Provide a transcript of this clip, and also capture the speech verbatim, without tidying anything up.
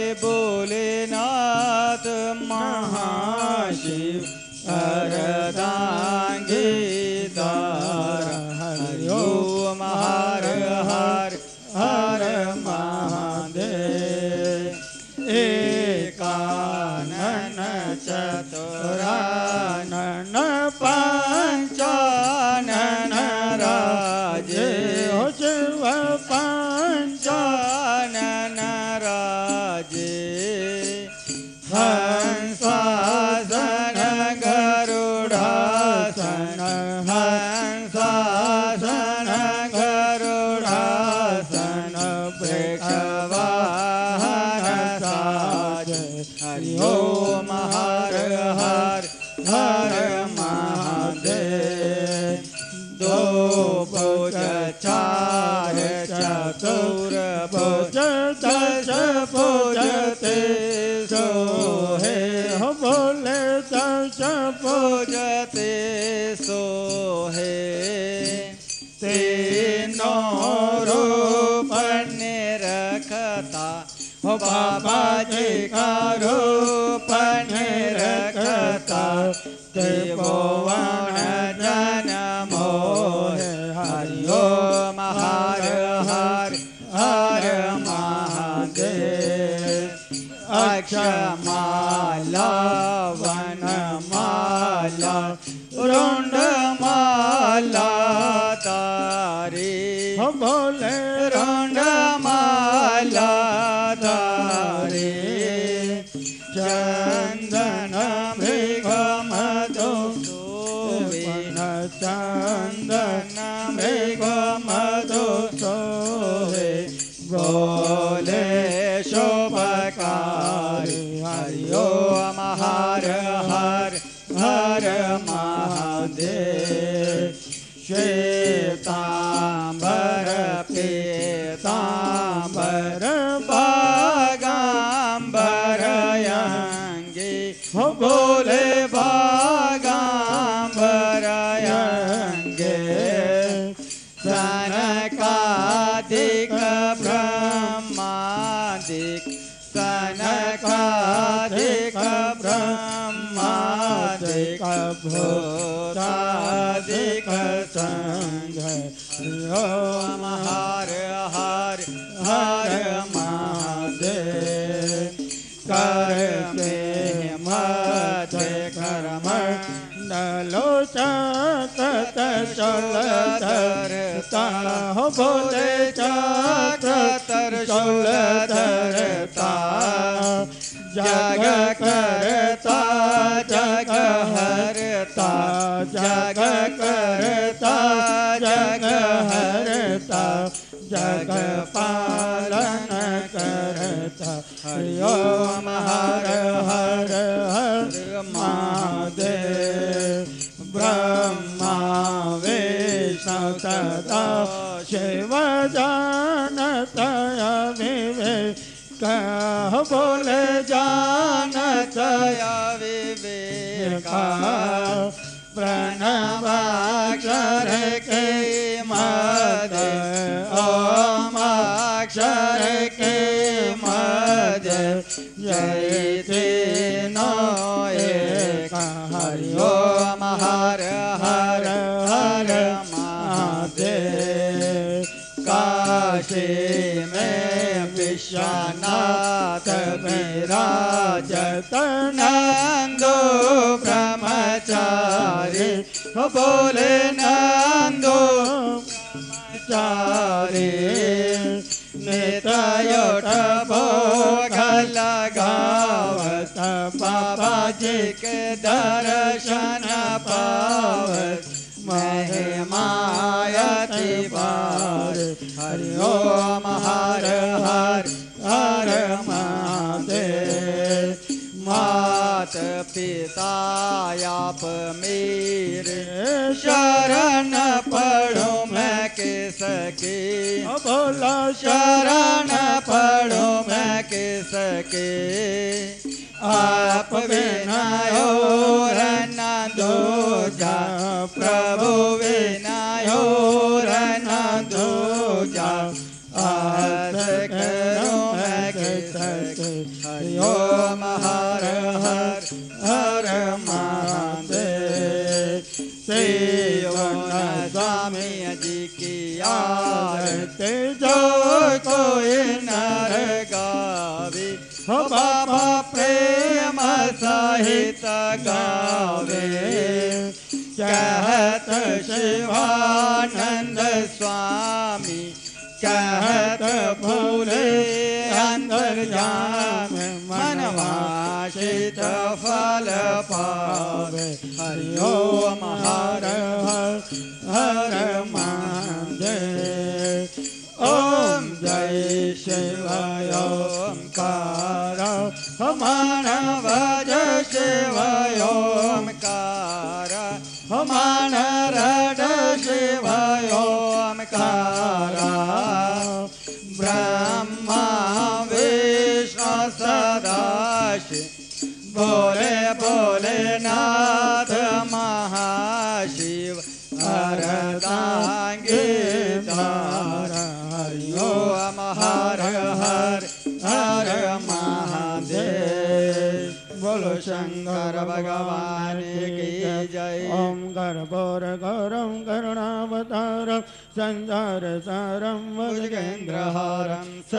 भोलेनाथ महाशिव अर्धांगी तारा। हरि ओम हर हर हर महादेव। एकानन चतुरानन पंचानन राजे। हो शिव पंचानन राजे। हंसासन गरुड़ासन हंसासन गरुड़ासन वृषवाहन साजे। हरि ओम हर हर हर महादेव। दो भुज चार चतुर भुज दश भुज ते सोहे। हो बोले दश भुज ते सोहे। तीनों रूप निरखता हो बाबा जी का रूप निरखता। त्रिभुवन जन मोहे। हरि ओम हर हर हर महादेव। अक्षमाला वनमाला रुंडमाला तारी। हो बोले रुंडमाला तारी। चंदन मृग मधु सोविन चंदन मृग मधु सोहे। बोले शोभकारी। हरि ओम हर हर हर महादेव। श्वेतांबर पीतांबर बागांबर अंगी। हो बोले बागांबर अंगे। सनकादिक ब्रह्मादिक सनकादिक ब्रह्मादिक भूतादिक संघ। ओम हर हर हर महादेव। कर में मध्य कर्म नलो चक्रत शूलधरता। हो बोले चक्रतर शूलधरता। जग करता जग हरता जग करता जग हरता जग पालन करता। हरि ओम हर हर हर महादेव। ब्रह्मा विष्णु सदा शिव जानत विवेक। कह बोले जानत विवेका। प्रणवाक्षर के मध्य ओम अक्षर के मध्य जय तीनों एक। हरि ओम हर हर हर महादेव। काशी में विश्वनाथ विराजत नंदो ब्रह्मचारी। हो बोले नंदो ब्रह्मचारी। नितयोट भोग लगावत बाबा जी के दर्शन पावत। महिमायति बार। हरि ओम हर हर हर महादेव। मात पिता आप मेरे शरण पढ़ो मैं किसकी। बोला शरण पढ़ो मैं किसकी। आप बिना और न दूजा प्रभु बिना और न दूजा। आस करो मैं सके हरि ओम हर हर हर महादेव। श्रीवन स्वामी जी की आरती जो कोई नर गावे हो बाबा प्रेम सहित गावे। कहत शिवानंद स्वामी कहत भूले अंतर्याम मन वांछित फल पावे। हरि ओम हर हर हर महादेव। ओम जय शिव ओंकार मन भज शिव ओंकार मन रड शिव ओंकार। ब्रह्मा विष्णु सदाशिव बोले बोले नाथ महाशिव अर्धांगी धारा। हरि ओम हर हर हर महादेव। बोलो शंकर भगवान की जय। ओम कर्पूर गौरम करुणावतारम संसार सारम भुजगेन्द्रहारम